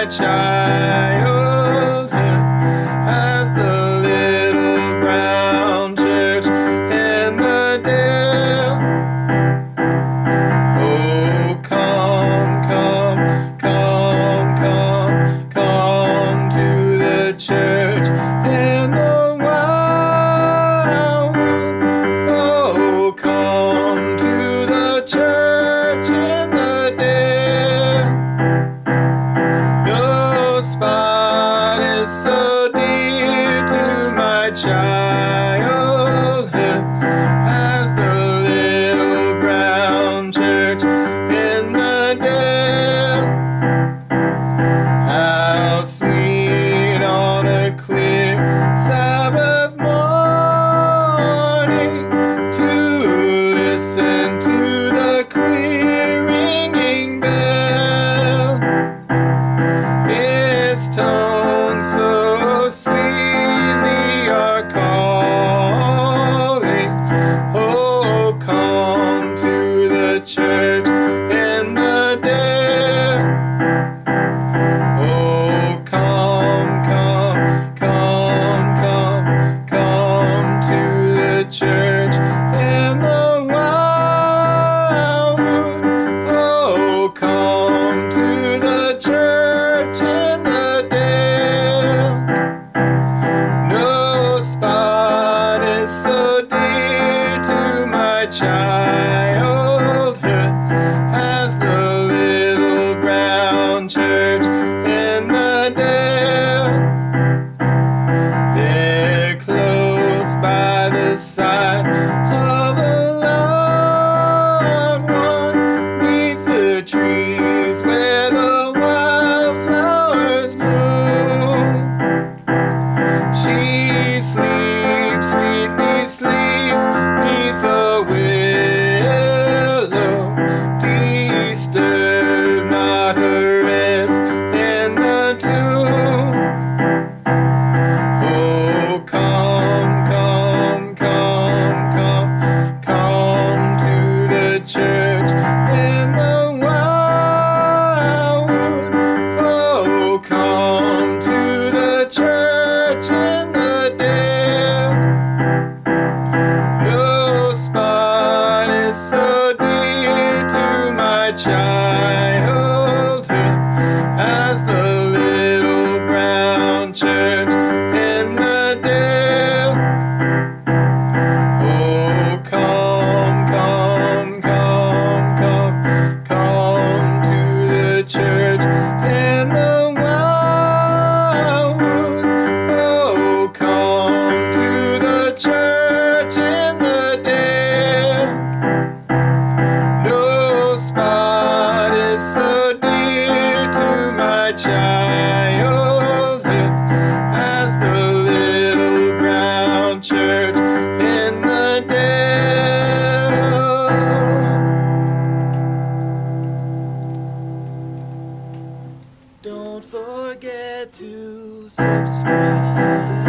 my childhood as the little brown church in the dale. Oh, come, come, come, come, come to the church in the wildwood. Oh, come to the church in the dale. No spot is so dear to my childhood as the little brown church in the dale. How sweet on a clear Sabbath morning to listen to the clear ringing bell. Its tones so sweetly are calling. Oh, come to the church in the dale. Oh, come, come, come, come, come to the church in the wildwood. Oh, come to the church in the dale. No spot is so dear to my childhood as the little brown church in the dale. There, close by the side of a loved one, 'neath the trees where the wildflowers bloom, she sleeps, sweetly sleeps, 'neath a willow. Disturb not her rest in the tomb. Oh, come, come, come, come, come to the church in the wildwood. Oh, come to the church in the dale. No spot is so dear to my childhood as the little brown church in the dale. Oh, come, come, come, come, come to the church in the wildwood. Oh, come to the church in the dale. No spot is so dear to my childhood as the little brown church in the dale. Don't forget to subscribe.